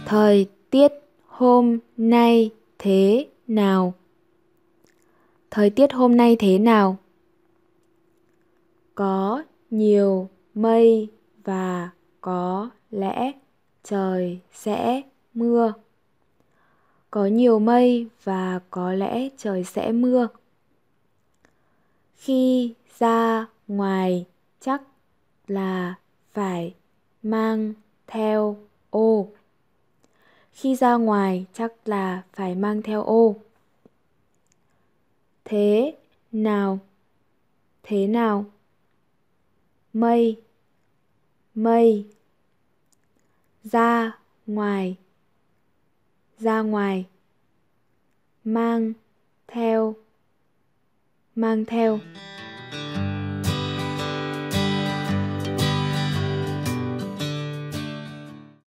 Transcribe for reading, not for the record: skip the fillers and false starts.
Thời tiết hôm nay thế nào? Thời tiết hôm nay thế nào? Có nhiều mây và có lẽ trời sẽ mưa. Có nhiều mây và có lẽ trời sẽ mưa. Khi ra ngoài chắc là phải mang theo ô. Khi ra ngoài chắc là phải mang theo ô. Thế nào? Thế nào? Mây, mây. Ra ngoài, ra ngoài. Mang theo, mang theo.